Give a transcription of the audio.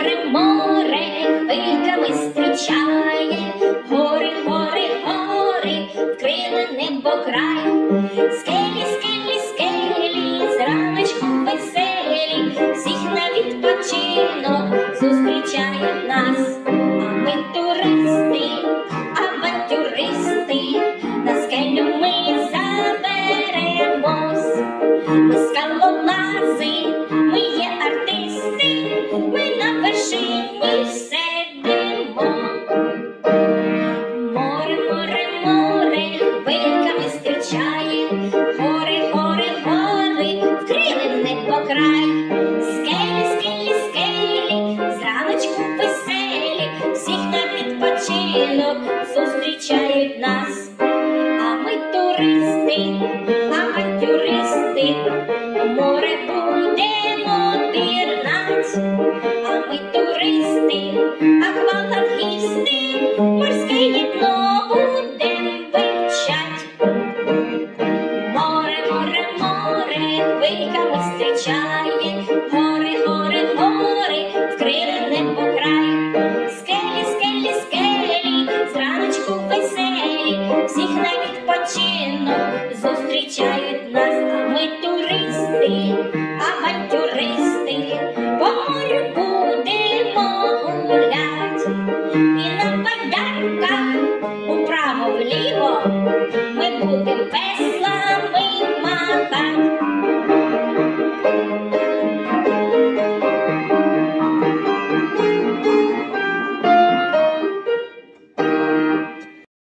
Море, море хвильками зустрічає, гори, гори, гори, вкрили небо край. Скелі, скелі, скелі, зраночку веселі, всіх на відпочинок зустрічають нас. А ми туристи, авантюристи, на скелю ми заберемось. Ми скалолази, ми є артисти, ми на вершині сидимо. Море, море, море хвильками зустрічає, гори, гори, гори, вкрили небо край. Скелі, скелі, скелі, зраночку веселі, всіх на відпочинок зустрічають нас. А ми туристи, авантюристи, у море будемо пірнать. А ми туристи, аквалангісти, морське дно будем вивчать. Море, море, море хвильками зустрічає, гори, гори, гори, вкрили небо край. Скелі, скелі, скелі, зраночку веселі, всіх на відпочинок зустрічають нас. А ми туристи, авантюристи, по морю будемо гулять. І на байдарках управо-вліво ми